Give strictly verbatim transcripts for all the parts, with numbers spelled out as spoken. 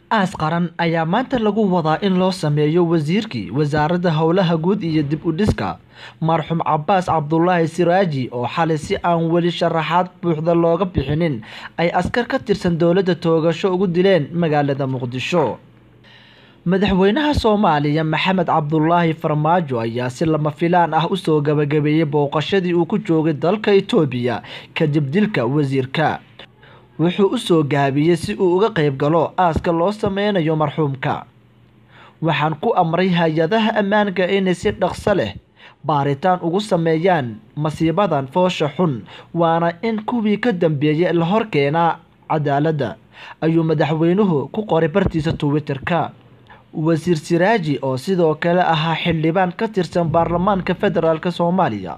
aas qaran ayaa maanta lagu wadaa in loo sameeyo wasiirkii wasaaradda howlaha guud iyo dib u dhiska marxuum Cabbaas Cabdullaahi Siraaji oo xalay si aan weli sharaxaad buuxda looga bixinin ay askar ka tirsan dowladda toogasho ugu dileen magaalada Muqdisho. madaxweynaha Soomaaliya Maxamed Cabdullaahi Farmaajo ayaa si lama filaan ah u soo gabagabeeyay booqashadii uu ku joogay dalka Itoobiya kadib dilka wasiirka. wuxuu u soo gaabiyay si uu uga qayb galo aaska loo sameynayo marxuumka. waxaan ku amray hay'adaha ammaanka inay si dhaqso leh baaritaan ugu sameeyaan masiibadan foosha xun, waana in kuwii ka dambeeyay la hor keenaa cadaaladda, ayuu madaxweynuhu ku qoray bartiisa Twitter-ka. wasiir Siraaji oo sidoo kale ahaa xildhibaan ka tirsan baarlamaanka federaalka Soomaaliya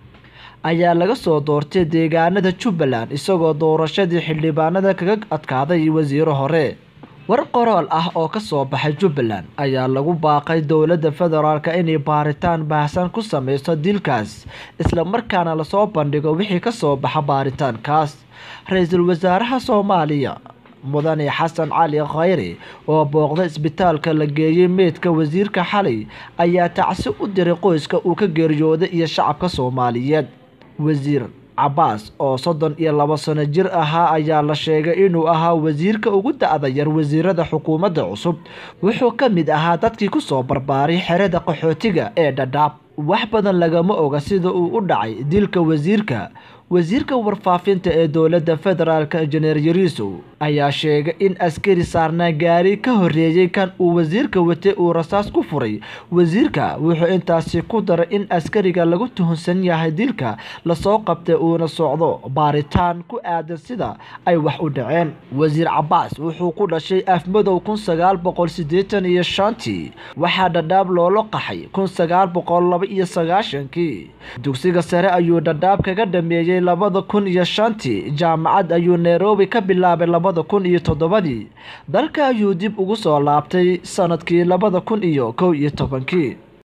ayaa laga soo doortay deegaanada Jubbaland isagoo doorashadii xildhibaanada kaga adkaaday wasiiro hore. war qoraal ah oo ka soo baxay Jubbaland ayaa lagu baaqay dowladda federaalka inay baaritaan baahsan ku sameyso dilkaas, isla markaana la soo bandhigo wixii ka soo baxa baaritaankaas. ra'iisul wasaaraha Soomaaliya mudane Xasan Cali Khayre oo booqday isbitaalka la geeyay meedka wasiirka xalay ayaa tacsi u diray qoyska uu ka geeriyooday iyo shacabka Soomaaliyeed. wasiir Cabbaas oo soddon iyo laba sano jir ahaa ayaa la sheegay inuu ahaa wasiirka ugu da'da yar wasiirada xukuumadda cusub. wuxuu ka mid ahaa dadkii ku soo barbaaray xerada qaxootiga ee Dadaab. wax badan lagama oga sida uu u dhacay dilka wasiirka. wasiirka warfaafinta ee dowladda federaalka Injineer Yariso ayaa sheegay in askari saarnaa gaari ka horeeyay kan uu wasiirka watay uu rasaas ku furay wasiirka. wuxuu intaasi ku daray in askariga lagu tuhunsan yahay dilka la soo qabtay uuna socdo baaritaan ku aadan sida ay wax u dhaceen. wasiir Cabbaas wuxuu ku dhashay Afmadow kun sagaal boqol siddeetan iyo shantii, waxaa Dadaab loola qaxay kun sagaal boqol laba iyo sagaashankii. dugsiga sare ayuu Dadaab kaga dhameeyay labada kun iyo shantii, jaamacad ayuu Nairobi ka bilaabay labada kun iyo toddobadii. dalka ayuu dib ugu soo laabtay sanadkii labada kun iyo kow iyo tobankii.